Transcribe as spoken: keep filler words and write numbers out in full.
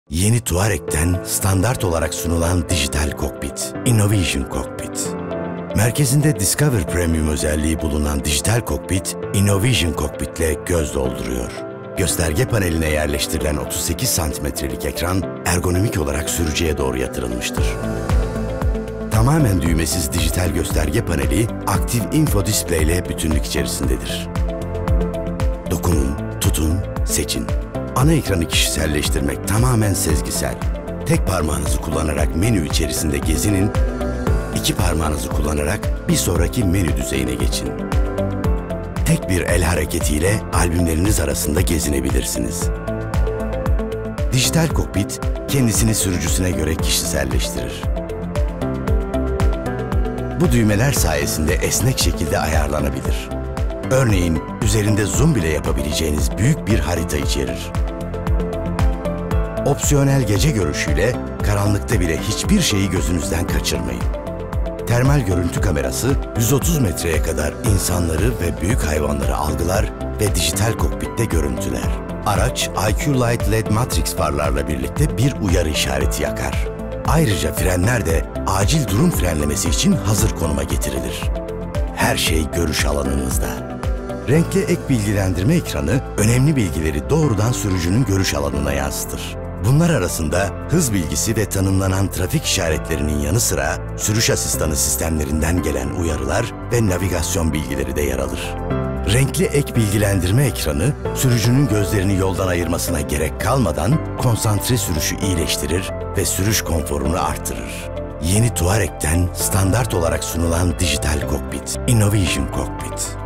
Yeni Touareg'den standart olarak sunulan dijital kokpit, Innovision Cockpit. Merkezinde Discover Premium özelliği bulunan dijital kokpit, Innovision Cockpit'le göz dolduruyor. Gösterge paneline yerleştirilen otuz sekiz santimetrelik ekran, ergonomik olarak sürücüye doğru yatırılmıştır. Tamamen düğmesiz dijital gösterge paneli, aktif info display ile bütünlük içerisindedir. Dokunun, tutun, seçin. Ana ekranı kişiselleştirmek tamamen sezgisel. Tek parmağınızı kullanarak menü içerisinde gezinin, iki parmağınızı kullanarak bir sonraki menü düzeyine geçin. Tek bir el hareketiyle albümleriniz arasında gezinebilirsiniz. Dijital kokpit, kendisini sürücüsüne göre kişiselleştirir. Bu düğmeler sayesinde esnek şekilde ayarlanabilir. Örneğin, üzerinde zoom bile yapabileceğiniz büyük bir harita içerir. Opsiyonel gece görüşüyle karanlıkta bile hiçbir şeyi gözünüzden kaçırmayın. Termal görüntü kamerası yüz otuz metreye kadar insanları ve büyük hayvanları algılar ve dijital kokpitte görüntüler. Araç I Q Light L E D Matrix farlarla birlikte bir uyarı işareti yakar. Ayrıca frenler de acil durum frenlemesi için hazır konuma getirilir. Her şey görüş alanınızda. Renkli ek bilgilendirme ekranı önemli bilgileri doğrudan sürücünün görüş alanına yansıtır. Bunlar arasında hız bilgisi ve tanımlanan trafik işaretlerinin yanı sıra sürüş asistanı sistemlerinden gelen uyarılar ve navigasyon bilgileri de yer alır. Renkli ek bilgilendirme ekranı sürücünün gözlerini yoldan ayırmasına gerek kalmadan konsantre sürüşü iyileştirir ve sürüş konforunu artırır. Yeni Touareg'den standart olarak sunulan dijital kokpit, Innovision Cockpit.